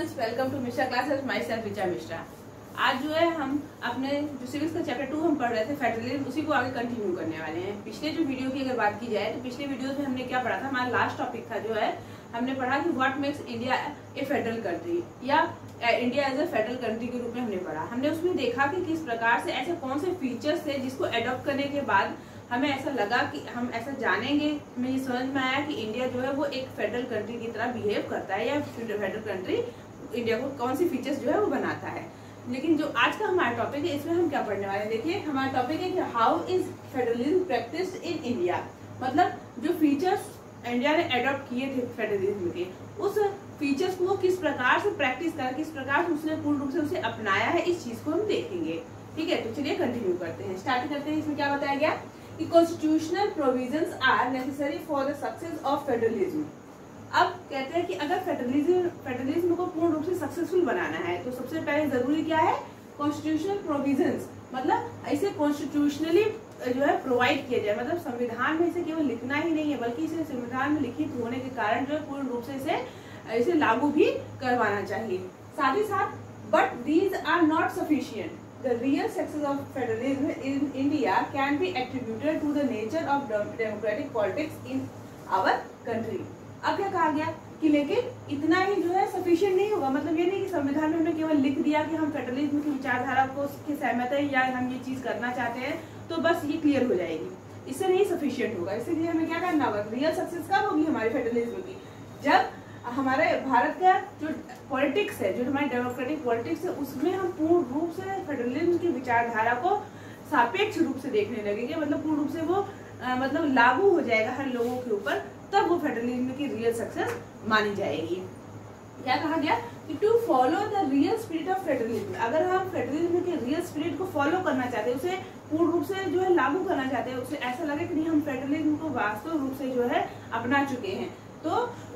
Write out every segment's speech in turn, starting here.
Students, welcome to Mishra classes. Myself Richa Mishra. आज जो है हम अपने जो सिविक्स का चैप्टर 2 हम पढ़ रहे थे फेडरलिज्म, उसी को आगे कंटिन्यू करने वाले हैं। पिछले जो वीडियो की अगर बात की जाए तो पिछले वीडियो में हमने क्या पढ़ा था, हमारा लास्ट टॉपिक था जो है हमने पढ़ा कि what makes India a federal country या India as a federal country के रूप में हमने पढ़ा। हमने उसमें देखा कि किस प्रकार से ऐसे कौन से फीचर्स थे जिसको एडॉप्ट करने के बाद हमें ऐसा लगा कि हम ऐसा जानेंगे, हमें ये समझ में आया कि इंडिया जो है वो एक फेडरल कंट्री की तरह बिहेव करता है या फेडरल कंट्री इंडिया को कौन सी फीचर्स जो है वो बनाता है। लेकिन जो आज का हमारा टॉपिक है इसमें हम क्या पढ़ने वाले हैं, देखिए हमारा टॉपिक है कि how is federalism practised in India. मतलब जो फीचर्स इंडिया ने अडॉप्ट किए थे फेडरलिज्म के, उस फीचर्स को वो किस प्रकार से प्रैक्टिस कर, किस प्रकार से उसने पूर्ण रूप से उसे अपनाया है, इस चीज को हम देखेंगे। ठीक है, तो चलिए कंटिन्यू करते हैं, स्टार्ट करते हैं। इसमें क्या बताया गया कि constitutional provisions are necessary for the success of federalism. अब कहते हैं कि अगर फेडरलिज्म को पूर्ण रूप से सक्सेसफुल बनाना है तो सबसे पहले जरूरी क्या है, कॉन्स्टिट्यूशनल प्रोविजंस। मतलब इसे कॉन्स्टिट्यूशनली जो है प्रोवाइड किया जाए, मतलब संविधान में इसे केवल लिखना ही नहीं है बल्कि इसे संविधान में लिखित होने के कारण जो है पूर्ण रूप से इसे लागू भी करवाना चाहिए। साथ ही साथ but these are not sufficient. The real success of federalism in India can be attributed to the nature of democratic politics in our country। अब क्या कहा गया कि लेकिन इतना ही जो है सफिशिएंट नहीं होगा। मतलब ये नहीं कि संविधान में हमने केवल लिख दिया कि हम फेडरलिज्म की विचारधारा को सहमत है या हम ये चीज करना चाहते हैं तो बस ये क्लियर हो जाएगी, इससे नहीं सफिशिएंट होगा। इसलिए हमें क्या करना होगा, रियल सक्सेस कब होगी हमारी फेडरलिज्म की, जब हमारे भारत का जो पॉलिटिक्स है, जो हमारी डेमोक्रेटिक पॉलिटिक्स है, उसमें हम पूर्ण रूप से फेडरलिज्म की विचारधारा को सापेक्ष रूप से देखने लगेंगे। मतलब पूर्ण रूप से वो मतलब लागू हो जाएगा हर लोगों के ऊपर, तब वो फेडरलिज्म की रियल सक्सेस मानी जाएगी। क्या कहा गया कि to follow the real spirit of federalism. अगर हम फेडरलिज्म के रियल स्पिरिट को फॉलो करना चाहते हैं, उसे पूर्ण रूप से जो है लागू करना चाहते हैं, उसे ऐसा लगे कि नहीं हम फेडरलिज्म को वास्तव रूप से जो है अपना चुके हैं, तो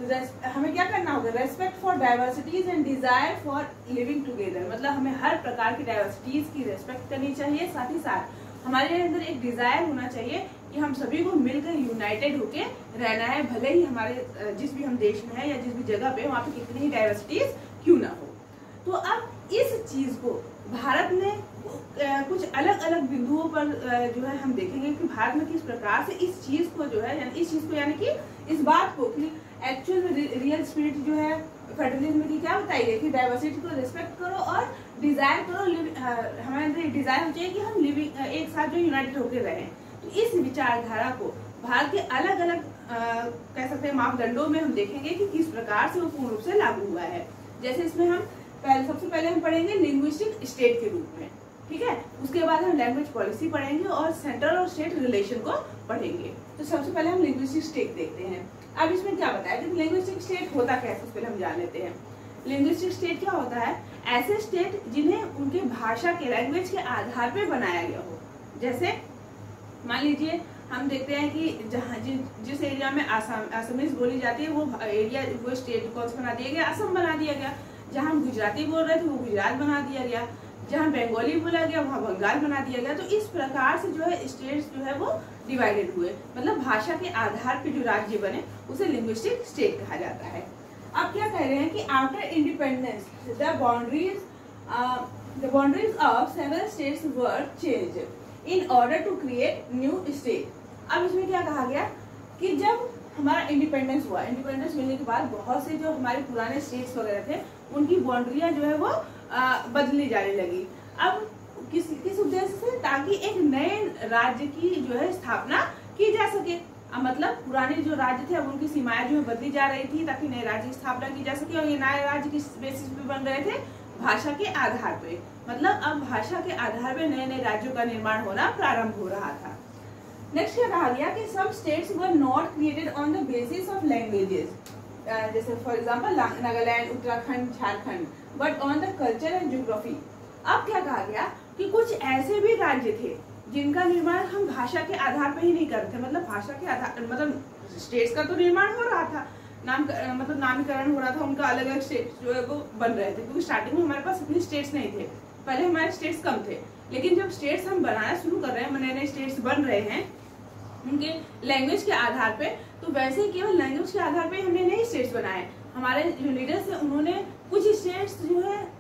हमें क्या करना होगा, respect for diversities and desire for living together. मतलब हमें हर प्रकार की डाइवर्सिटीज की रेस्पेक्ट करनी चाहिए, साथ ही साथ हमारे अंदर एक डिजायर होना चाहिए कि हम सभी को मिलकर यूनाइटेड होके रहना है, भले ही हमारे जिस भी हम देश में है या जिस भी जगह पे वहाँ पे कितनी ही डाइवर्सिटीज क्यों ना हो। तो अब इस चीज को भारत में कुछ अलग अलग बिंदुओं पर जो है हम देखेंगे कि भारत में किस प्रकार से इस चीज को जो है यानी कि इस बात को कि एक्चुअल में रियल स्पिरिट जो है फेडरलिज्म की क्या बताई गई कि डाइवर्सिटी को रिस्पेक्ट करो और डिजायर करो, हमारे अंदर डिजायर हो चाहिए कि हम लिविंग एक साथ जो यूनाइटेड होकर रहें। तो इस विचारधारा को भारत के अलग अलग कह सकते हैं मापदंडों में हम देखेंगे कि किस प्रकार से वो पूर्ण रूप से लागू हुआ है। जैसे इसमें हम सबसे पहले हम पढ़ेंगे लिंग्विस्टिक स्टेट के रूप में, ठीक है। उसके बाद हम लैंग्वेज पॉलिसी पढ़ेंगे और सेंट्रल और स्टेट रिलेशन को पढ़ेंगे। तो सबसे पहले हम लिंग्विस्टिक स्टेट देखते हैं। अब इसमें क्या बताया कि लिंग्विस्टिक स्टेट होता क्या है, सबसे पहले हम जान लेते हैं। लिंग्विस्टिक स्टेट क्या होता है, ऐसे स्टेट जिन्हें उनके भाषा के लैंग्वेज के आधार पर बनाया गया हो। जैसे मान लीजिए हम देखते हैं कि जहाँ जिस एरिया में असमीज बोली जाती है वो एरिया वो स्टेट कौन सा बना दिया गया, असम बना दिया गया। जहाँ हम गुजराती बोल रहे थे वो गुजरात बना दिया गया, जहाँ बंगाली बोला गया वहाँ बंगाल बना दिया गया। तो इस प्रकार से जो है स्टेट्स जो है वो डिवाइडेड हुए, मतलब भाषा के आधार पे जो राज्य बने उसे लिंग्विस्टिक स्टेट कहा जाता है। अब क्या कह रहे हैं कि after independence the boundaries of several states were changed in order to create new state. अब इसमें क्या कहा गया कि जब हमारा इंडिपेंडेंस हुआ, इंडिपेंडेंस मिलने के बाद बहुत से जो हमारे पुराने स्टेट्स वगैरह थे उनकी बाउंड्रियां जो है वो बदली जाने लगी। अब किस उद्देश्य से, ताकि एक नए राज्य की जो है स्थापना की जा सके। मतलब पुराने जो राज्य थे अब उनकी सीमाएं जो है बदली जा रही थी ताकि नए राज्य की स्थापना की जा सके, और ये नए राज्य किस बेसिस पे बन रहे थे, भाषा के आधार पे। मतलब अब भाषा के आधार पे नए नए राज्यों का निर्माण होना प्रारंभ हो रहा था। नेक्स्ट क्या कहा गया कि some states were not created on the basis of languages, जैसे for example Nagaland, Uttarakhand, Jharkhand, but on the culture and geography. अब क्या कहा गया कि कुछ ऐसे भी राज्य थे जिनका निर्माण हम भाषा के आधार पर ही नहीं करते। मतलब भाषा के आधार मतलब स्टेट्स का तो निर्माण हो रहा था, नामकरण हो रहा था, उनका अलग अलग स्टेट्स जो है वो बन रहे थे, क्योंकि स्टार्टिंग में हमारे पास इतने स्टेट्स नहीं थे, पहले हमारे स्टेट्स कम थे। लेकिन जब स्टेट्स हम बनाना शुरू कर रहे हैं, नए नए स्टेट्स बन रहे हैं उनके लैंग्वेज के आधार पे, तो वैसे ही केवल लैंग्वेज के आधार पे हमने नए स्टेट्स बनाए। हमारे जो लीडर्स हैं उन्होंने कुछ स्टेट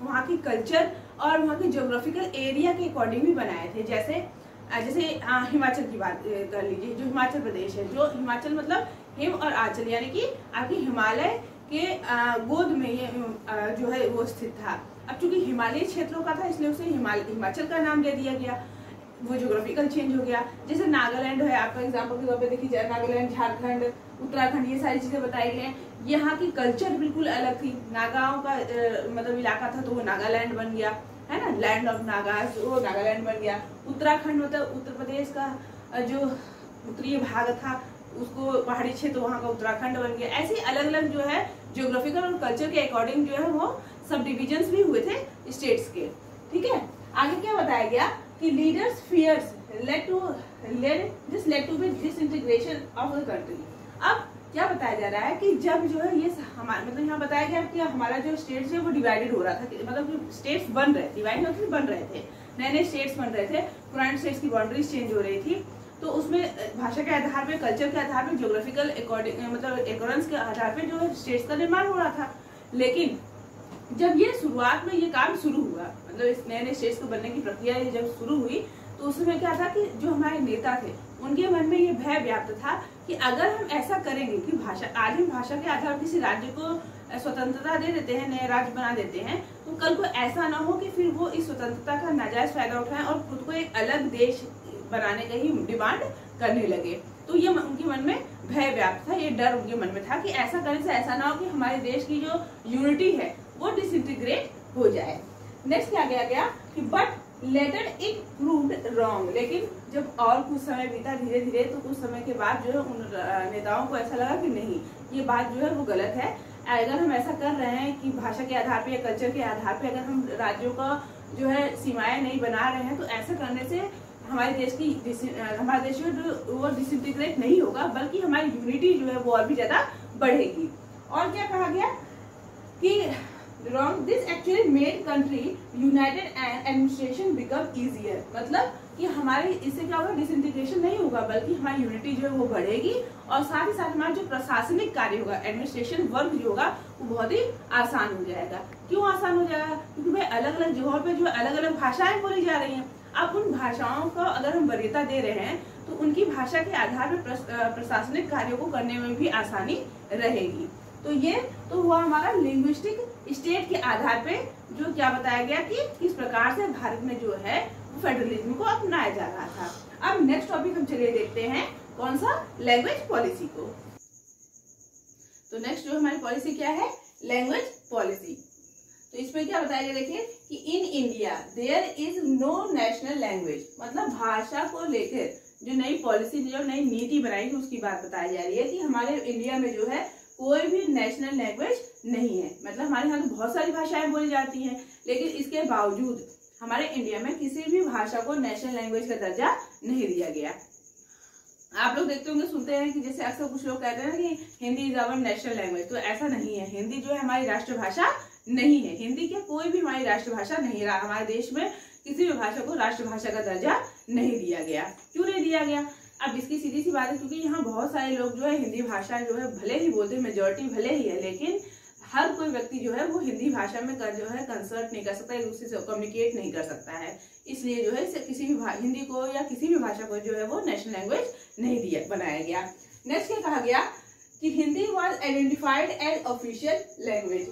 वहाँ की कल्चर और वहाँ के ज्योग्राफिकल एरिया के अकॉर्डिंग भी बनाए थे। जैसे हिमाचल की बात कर लीजिए, जो हिमाचल प्रदेश है, जो हिमाचल मतलब हिम और आंचल यानी कि आपके हिमालय के गोद में ये जो है वो स्थित था। अब चूंकि हिमालयी क्षेत्रों का था इसलिए उसे हिमाचल का नाम दे दिया गया, वो ज्योग्राफिकल चेंज हो गया। जैसे नागालैंड है, आपका एग्जाम्पल के तौर पे देखिए जाए, नागालैंड, झारखंड, उत्तराखंड, ये सारी चीजें बताई गई हैं। यहाँ की कल्चर बिल्कुल अलग थी। नागाओं का मतलब इलाका था तो वो नागालैंड बन गया, है ना, लैंड ऑफ नागास, वो नागालैंड बन गया। उत्तराखंड मतलब उत्तर प्रदेश का जो उत्तरीय भाग था उसको पहाड़ी क्षेत्र, वहाँ का उत्तराखंड बन गया। ऐसे अलग अलग जो है ज्योग्राफिकल और कल्चर के अकॉर्डिंग जो है वो सब डिविजन्स भी हुए थे स्टेट्स के। ठीक है, आगे क्या बताया गया कि leaders fears led to disintegration of the country. अब क्या बताया जा रहा है कि जब जो है ये हमारा मतलब यहाँ बताया गया कि हमारा जो स्टेट्स है वो डिवाइडेड हो रहा था, मतलब स्टेट्स बन रहे, डिवाइड होते बन रहे थे, नए नए स्टेट्स बन रहे थे, पुराने स्टेट्स की बाउंड्रीज चेंज हो रही थी। तो उसमें भाषा के आधार पे, कल्चर के आधार पे, ज्योग्राफिकल अकॉर्डिंग मतलब एकॉर्डेंस के आधार पे जो है स्टेट्स का निर्माण हो रहा था। लेकिन जब ये शुरुआत में ये काम शुरू हुआ, मतलब इस नए नए स्टेट्स को बनने की प्रक्रिया जब शुरू हुई तो उसमें क्या था कि जो हमारे नेता थे उनके मन में ये भय व्याप्त था कि अगर हम ऐसा करेंगे कि आज हम भाषा के आधार पर किसी राज्य को स्वतंत्रता दे देते हैं, नए राज्य बना देते हैं, तो कल को ऐसा ना हो कि फिर वो इस स्वतंत्रता का नाजायज फायदा उठाएं और खुद को एक अलग देश बनाने का ही डिमांड करने लगे। तो ये उनके मन में भय व्याप्त था, ये डर उनके मन में था कि ऐसा करने से ऐसा ना हो कि हमारे देश की जो यूनिटी है वो डिसइंटीग्रेट हो जाए। नेक्स्ट क्या गया कि but later it proved wrong. लेकिन जब और कुछ समय बीता धीरे धीरे तो कुछ समय के बाद जो है उन नेताओं को ऐसा लगा कि नहीं, ये बात जो है वो गलत है। अगर हम ऐसा कर रहे हैं कि भाषा के आधार पे या कल्चर के आधार पे अगर हम राज्यों का जो है सीमाएं नहीं बना रहे हैं तो ऐसा करने से हमारे देश जो वो डिसइंटीग्रेट नहीं होगा, बल्कि हमारी यूनिटी जो है वो और भी ज्यादा बढ़ेगी। और क्या कहा गया कि wrong, this actually made country united and administration become easier। मतलब कि हमारे इससे क्या होगा, डिसइंटीग्रेशन नहीं होगा बल्कि हमारी यूनिटी जो है वो बढ़ेगी और साथ ही साथ हमारा जो प्रशासनिक कार्य होगा, एडमिनिस्ट्रेशन वर्क जो होगा वो बहुत ही आसान हो जाएगा। क्यों आसान हो जाएगा? क्योंकि भाई अलग अलग जगहों पे जो अलग अलग भाषाएं बोली जा रही हैं। अब उन भाषाओं को अगर हम वरीयता दे रहे हैं तो उनकी भाषा के आधार पर प्रशासनिक कार्यों को करने में भी आसानी रहेगी। तो ये तो हुआ हमारा लिंग्विस्टिक स्टेट के आधार पे जो क्या बताया गया कि किस प्रकार से भारत में जो है फेडरलिज्म को अपनाया जा रहा था। अब नेक्स्ट टॉपिक हम चलिए देखते हैं कौन सा, लैंग्वेज पॉलिसी को। तो नेक्स्ट जो हमारी पॉलिसी क्या है, लैंग्वेज पॉलिसी। तो इसमें क्या बताया गया, देखिए कि in India there is no national language. मतलब भाषा को लेकर जो नई पॉलिसी, जो नई नीति बनाई उसकी बात बताई जा रही है कि हमारे इंडिया में जो है कोई भी नेशनल लैंग्वेज नहीं है। मतलब हमारे यहाँ तो बहुत सारी भाषाएं बोली जाती हैं, लेकिन इसके बावजूद हमारे इंडिया में किसी भी भाषा को नेशनल लैंग्वेज का दर्जा नहीं दिया गया। आप लोग देखते होंगे, सुनते हैं कि जैसे अक्सर कुछ लोग कहते हैं कि Hindi is our national language. तो ऐसा नहीं है, हिंदी जो है हमारी राष्ट्रभाषा नहीं है। हिंदी क्या कोई भी हमारी राष्ट्रभाषा नहीं रहा। हमारे देश में किसी भी भाषा को राष्ट्रभाषा का दर्जा नहीं दिया गया। क्यों नहीं दिया गया? अब इसकी सीधी सी बात है क्योंकि यहाँ बहुत सारे लोग जो है हिंदी भाषा जो है भले ही बोलते हैं, मेजोरिटी भले ही है, लेकिन हर कोई व्यक्ति जो है वो हिंदी भाषा में जो है कंसर्ट नहीं कर सकता, एक दूसरे से कम्युनिकेट नहीं कर सकता है। इसलिए जो है किसी भी हिंदी को या किसी भी भाषा को जो है वो नेशनल लैंग्वेज नहीं बनाया गया। नेक्स्ट क्या कहा गया कि Hindi was identified as official language.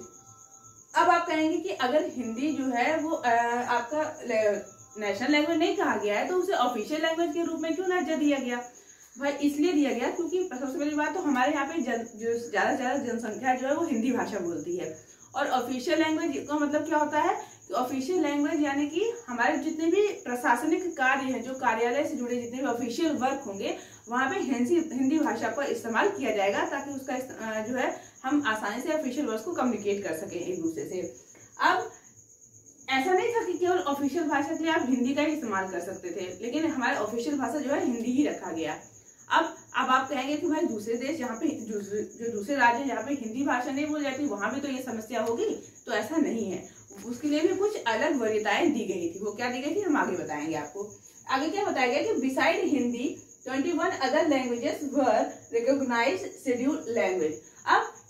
अब आप कहेंगे कि अगर हिंदी जो है वो आपका नेशनल लैंग्वेज नहीं कहा गया है तो उसे ऑफिशियल लैंग्वेज के रूप में क्यों दर्जा दिया गया? भाई इसलिए दिया गया क्योंकि सबसे पहली बात तो हमारे यहाँ पे जो ज्यादा से ज्यादा जनसंख्या जो है वो हिंदी भाषा बोलती है। और ऑफिशियल लैंग्वेज का मतलब क्या होता है कि ऑफिशियल लैंग्वेज यानी कि हमारे जितने भी प्रशासनिक कार्य हैं, जो कार्यालय से जुड़े जितने भी ऑफिशियल वर्क होंगे वहाँ पे हिंदी भाषा का इस्तेमाल किया जाएगा ताकि उसका जो है हम आसानी से ऑफिशियल वर्क को कम्युनिकेट कर सकें एक दूसरे से। अब ऐसा नहीं था कि केवल ऑफिशियल भाषा के लिए आप हिंदी का ही इस्तेमाल कर सकते थे, लेकिन हमारे ऑफिशियल भाषा जो है हिंदी ही रखा गया। अब आप कहेंगे कि भाई दूसरे देश जहाँ पे जो दूसरे राज्य जहाँ पे हिंदी भाषा नहीं बोली जाती वहां भी तो ये समस्या होगी। तो ऐसा नहीं है, उसके लिए भी कुछ अलग वरीयताएं दी गई थी। वो क्या दी गई थी हम आगे बताएंगे आपको। आगे क्या बताया गया कि beside Hindi 21 other languages were recognised scheduled language. अब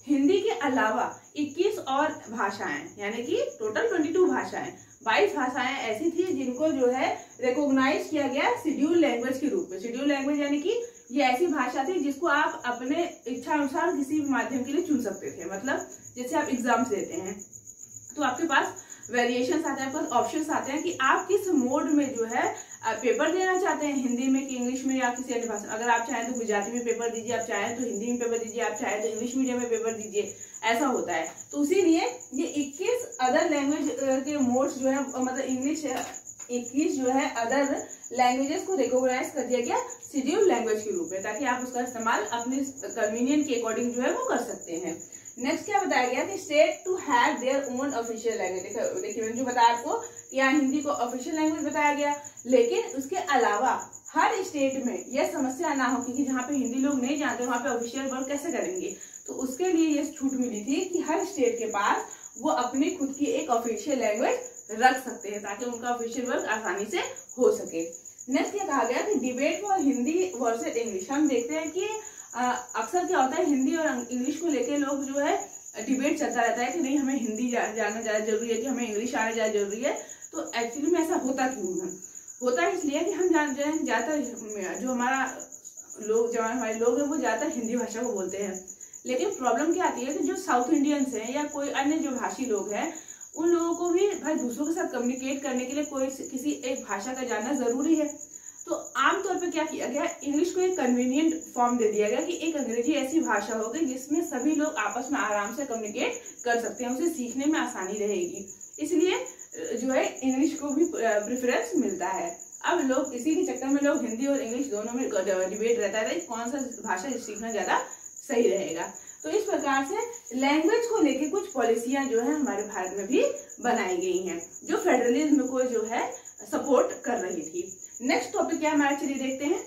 हिंदी के अलावा 21 और भाषाएं, यानी कि टोटल 22 भाषाएं, 22 भाषाएं ऐसी थी जिनको जो है रिकॉग्नाइज किया गया शेड्यूल लैंग्वेज के रूप में। शेड्यूल लैंग्वेज यानी कि ये ऐसी भाषा थी जिसको आप अपने इच्छा अनुसार किसी भी माध्यम के लिए चुन सकते थे। मतलब जैसे आप एग्जाम्स देते हैं तो आपके पास वेरिएशंस आते हैं, आपके पास ऑप्शंस आते हैं कि आप किस मोड में जो है पेपर देना चाहते हैं, हिंदी में कि इंग्लिश में या किसी अन्य भाषा। अगर आप चाहें तो गुजराती में पेपर दीजिए, आप चाहें तो हिंदी में पेपर दीजिए, आप चाहें तो इंग्लिश मीडियम में पेपर दीजिए, ऐसा होता है। तो इसीलिए ये 21 अदर लैंग्वेज के मोड्स जो है, मतलब इंग्लिश 21 जो है अदर लैंग्वेजेस को रिकॉग्नाइज कर दिया गया शेड्यूल लैंग्वेज के रूप में, ताकि आप उसका इस्तेमाल अपने कन्वीनियंट के अकॉर्डिंग जो है वो कर सकते हैं। नेक्स्ट क्या बताया गया कि state to have their own official language. देखिए मैंने जो बताया आपको कि यहाँ हिंदी को ऑफिशियल लैंग्वेज बताया गया, लेकिन उसके अलावा हर स्टेट में यह समस्या ना हो कि जहाँ पे हिंदी लोग नहीं जानते वहाँ पे ऑफिशियल वर्क कैसे करेंगे। तो उसके लिए ये छूट मिली थी कि हर स्टेट के पास वो अपनी खुद की एक ऑफिशियल लैंग्वेज रख सकते हैं ताकि उनका ऑफिशियल वर्क आसानी से हो सके। नेक्स्ट ये कहा गया कि debate for Hindi versus English. हम देखते हैं कि अक्सर क्या होता है, हिंदी और इंग्लिश को लेके लोग जो है डिबेट चलता रहता है कि नहीं हमें हिंदी जानना ज्यादा जरूरी है कि हमें इंग्लिश आना ज्यादा जरूरी है। तो एक्चुअली में ऐसा होता क्यों है? होता है इसलिए कि हम जानते हैं ज्यादातर जो हमारे लोग हैं वो ज्यादातर हिंदी भाषा को बोलते हैं। लेकिन प्रॉब्लम क्या आती है कि जो साउथ इंडियंस हैं या कोई अन्य जो भाषी लोग हैं, उन लोगों को भी भाई दूसरों के साथ कम्युनिकेट करने के लिए कोई किसी एक भाषा का जानना जरूरी है। तो आमतौर पे क्या किया गया, इंग्लिश को एक कन्वीनियंट फॉर्म दे दिया गया कि एक अंग्रेजी ऐसी भाषा हो गई जिसमें सभी लोग आपस में आराम से कम्युनिकेट कर सकते हैं, उसे सीखने में आसानी रहेगी। इसलिए जो है इंग्लिश को भी प्रेफरेंस मिलता है। अब लोग इसी के चक्कर में लोग हिंदी और इंग्लिश दोनों में डिबेट रहता है कौन सा भाषा सीखना ज्यादा सही रहेगा। तो इस प्रकार से लैंग्वेज को लेके कुछ पॉलिसियां जो है हमारे भारत में भी बनाई गई हैं जो फेडरलिज्म को जो है सपोर्ट कर रही थी। नेक्स्ट टॉपिक क्या हमारा, चलिए देखते हैं।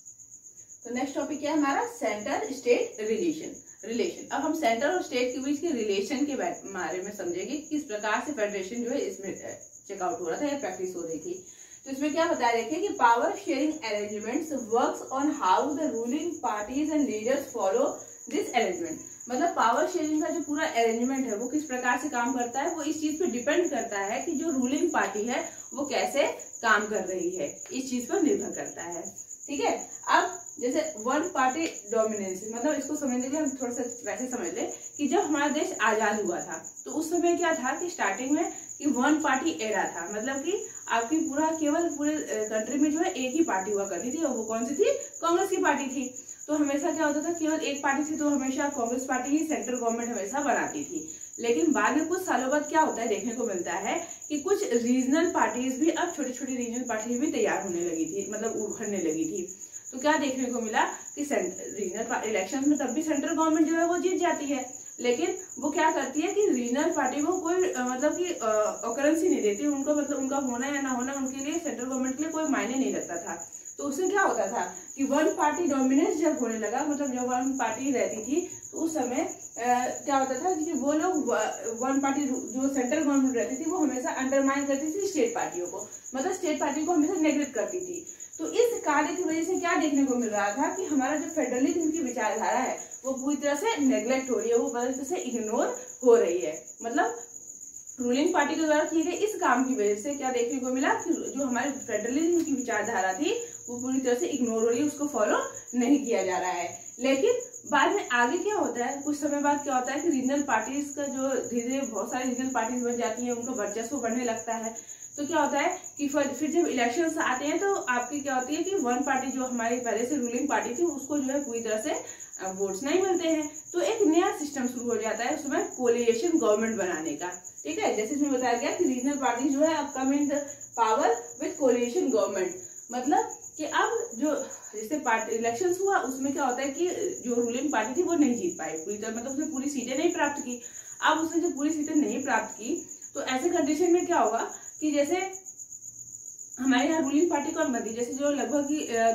तो नेक्स्ट टॉपिक क्या है हमारा, सेंटर स्टेट रिलेशन। अब हम सेंटर और स्टेट के बीच के रिलेशन के बारे में समझेंगे किस प्रकार से फेडरेशन जो है इसमें चेकआउट हो रहा था या प्रैक्टिस हो रही थी। तो इसमें क्या बताया, देखिए कि power sharing arrangements works on how the ruling parties and leaders follow this arrangement. मतलब पावर शेयरिंग का जो पूरा अरेंजमेंट है वो किस प्रकार से काम करता है, वो इस चीज पे डिपेंड करता है कि जो रूलिंग पार्टी है वो कैसे काम कर रही है, इस चीज पर निर्भर करता है। ठीक है, अब जैसे वन पार्टी डोमिनेंस, मतलब इसको समझने के लिए हम थोड़ा सा वैसे समझ ले कि जब हमारा देश आजाद हुआ था तो उस समय क्या था कि स्टार्टिंग में कि वन पार्टी एरा था, मतलब कि आपकी पूरे कंट्री में जो है एक ही पार्टी हुआ करती थी और वो कौन सी थी, कांग्रेस की पार्टी थी। तो हमेशा क्या होता था, केवल एक पार्टी थी तो हमेशा कांग्रेस पार्टी ही सेंट्रल गवर्नमेंट हमेशा बनाती थी। लेकिन बाद में कुछ सालों बाद क्या होता है, देखने को मिलता है कि कुछ रीजनल पार्टीज भी, अब छोटी छोटी रीजनल पार्टीज भी तैयार होने लगी थी, मतलब उभरने लगी थी। तो क्या देखने को मिला कि रीजनल इलेक्शन में तब भी सेंट्रल गवर्नमेंट जो है वो जीत जाती है, लेकिन वो क्या करती है कि रीजनल पार्टी को कोई मतलब कि ऑकरेंस ही नहीं देती, उनको मतलब उनका होना या ना होना उनके लिए सेंट्रल गवर्नमेंट के लिए कोई मायने नहीं रखता था। तो उससे क्या होता था कि वन पार्टी डोमिनेंस जब होने लगा, मतलब जब वन पार्टी रहती थी तो उस समय क्या होता था कि वो लोग वन पार्टी जो सेंट्रल गवर्नमेंट रहती थी वो हमेशा अंडरमाइन करती थी स्टेट पार्टियों को, मतलब स्टेट पार्टी को हमेशा नेग्लेक्ट करती थी। तो इस कार्य की वजह से क्या देखने को मिल रहा था कि हमारा जो फेडरलिज्म की विचारधारा है वो पूरी तरह से नेग्लेक्ट हो रही है, वो पूरी तरह से इग्नोर हो रही है। मतलब रूलिंग पार्टी के द्वारा किए गए इस काम की वजह से क्या देखने को मिला कि जो हमारे फेडरलिज्म की विचारधारा थी वो पूरी तरह से इग्नोर हो रही है, उसको फॉलो नहीं किया जा रहा है। लेकिन बाद में आगे क्या होता है, कुछ समय बाद क्या होता है कि रीजनल पार्टीज का जो धीरे धीरे बहुत सारी रीजनल पार्टीज बन जाती हैं, उनका वर्चस्व बढ़ने लगता है। तो क्या होता है कि फिर जब इलेक्शंस आते हैं तो आपकी क्या होती है कि वन पार्टी जो हमारी पहले से रूलिंग पार्टी थी उसको जो है पूरी तरह से वोट्स नहीं मिलते हैं, तो एक नया सिस्टम शुरू हो जाता है उसमें कोलिएशन गवर्नमेंट बनाने का। ठीक है, जैसे इसमें बताया गया कि रीजनल पार्टी जो है अब come in the power with coalition government, मतलब कि अब जो जैसे पार्टी इलेक्शंस हुआ उसमें क्या होता है कि जो रूलिंग पार्टी थी वो नहीं जीत पाई पूरी तरह, मतलब उसने पूरी सीटें नहीं प्राप्त की। अब उसने जब पूरी सीटें नहीं प्राप्त की तो ऐसे कंडीशन में क्या होगा कि जैसे हमारे यहाँ रूलिंग पार्टी कौन बनती है, जैसे जो लगभग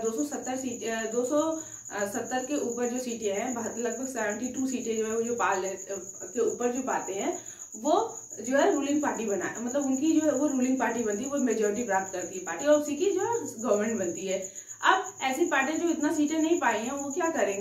270 के ऊपर जो सीटें हैं, लगभग 72 सीटें जो है जो के ऊपर जो पाते हैं वो जो है रूलिंग पार्टी बना, मतलब उनकी जो है वो रूलिंग पार्टी बनती है, वो मेजोरिटी प्राप्त करती है पार्टी और उसी की जो है गवर्नमेंट बनती है। अब ऐसी पार्टी जो इतना सीटें नहीं पाई हैं वो क्या करेंगी,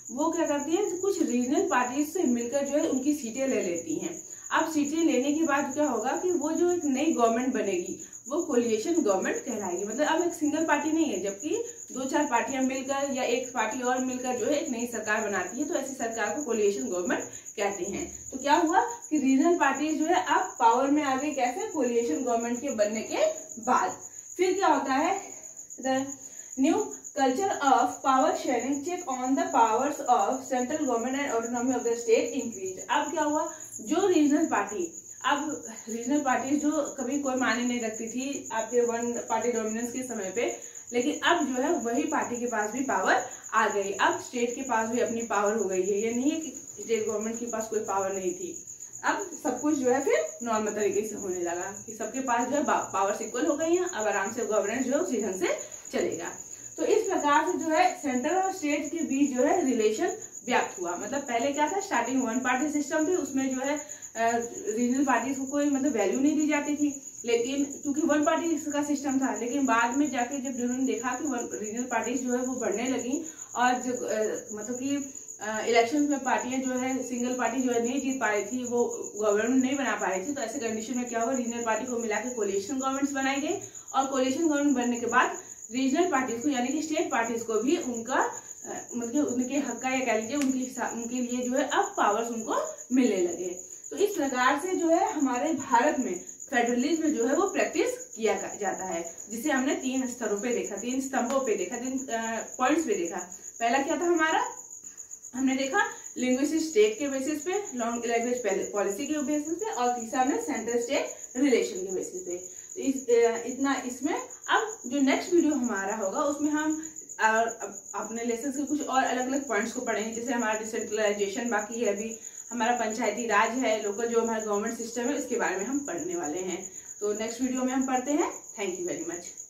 वो क्या करती है, कुछ रीजनल पार्टीज से मिलकर जो है उनकी सीटें ले लेती हैं। अब सीटें लेने के बाद क्या होगा कि वो जो एक नई गवर्नमेंट बनेगी वो कोलिएशन गवर्नमेंट कहलाएगी। मतलब अब एक सिंगल पार्टी नहीं है, जबकि 2-4 पार्टियां मिलकर या एक पार्टी और मिलकर जो है एक नई सरकार बनाती है, तो ऐसी सरकार को कोलिएशन गवर्नमेंट कहते हैं। तो क्या हुआ कि रीजनल पार्टीज जो है अब पावर में आ गई, कैसे, कोलिएशन गवर्नमेंट के बनने के बाद। फिर क्या होता है, the new culture of power sharing check on the powers of central government and autonomy of the state increase. अब क्या हुआ, जो रीजनल पार्टी, अब रीजनल पार्टी जो कभी कोई मायने नहीं रखती थी आपके वन पार्टी डोमिनेंस के समय पे, लेकिन अब जो है वही पार्टी के पास भी पावर आ गई। अब स्टेट के पास भी अपनी पावर हो गई है। ये नहीं है कि स्टेट गवर्नमेंट के पास कोई पावर नहीं थी। अब सब कुछ जो है फिर नॉर्मल तरीके से होने लगा कि सबके पास जो है पावर्स इक्वल हो गई हैं। अब आराम से गवर्नेंस जो है उसी ढंग से चलेगा। तो इस प्रकार से जो है सेंट्रल और स्टेट के बीच जो है रिलेशन व्याप्त हुआ। मतलब पहले क्या था, स्टार्टिंग वन पार्टी सिस्टम थी, उसमें जो है रीजनल पार्टीज को कोई मतलब वैल्यू नहीं दी जाती थी, लेकिन क्योंकि वन पार्टी का सिस्टम था। लेकिन बाद में जाके जब उन्होंने देखा कि रीजनल पार्टीज जो है वो बढ़ने लगी और जो मतलब कि इलेक्शन में पार्टियां जो है सिंगल पार्टी जो है नहीं जीत पा रही थी, वो गवर्नमेंट नहीं बना पा रही थी, तो ऐसे कंडीशन में क्या हुआ, रीजनल पार्टी को मिला के कोलिएशन गवर्नमेंट्स बनाई गई। और कोलिएशन गवर्नमेंट बनने के बाद रीजनल पार्टीज को यानी कि स्टेट पार्टीज को भी उनका मतलब उनके हक का या कह लीजिए उनके लिए जो है अब पावर्स उनको मिलने लगे। तो इस प्रकार से जो है हमारे भारत में फेडरलिज्म जो है वो प्रैक्टिस किया जाता है, जिसे हमने 3 स्तरों पे देखा, 3 स्तंभों पे देखा, 3 पॉइंट्स पे देखा। पहला क्या था हमारा, हमने देखा लिंग्विस्टिक स्टेट के बेसिस पे, लॉन्ग लैंग्वेज पॉलिसी के बेसिस पे, और तीसरा हमने सेंट्रल स्टेट रिलेशन के बेसिस पे। तो इतना इसमें। अब जो नेक्स्ट वीडियो हमारा होगा उसमें हम अपने लेसन के कुछ और अलग अलग पॉइंट्स को पढ़ेंगे, जैसे हमारा डिसेंट्रलाइजेशन बाकी है, अभी हमारा पंचायती राज है, लोकल जो हमारा गवर्नमेंट सिस्टम है, इसके बारे में हम पढ़ने वाले हैं। तो नेक्स्ट वीडियो में हम पढ़ते हैं। Thank you very much.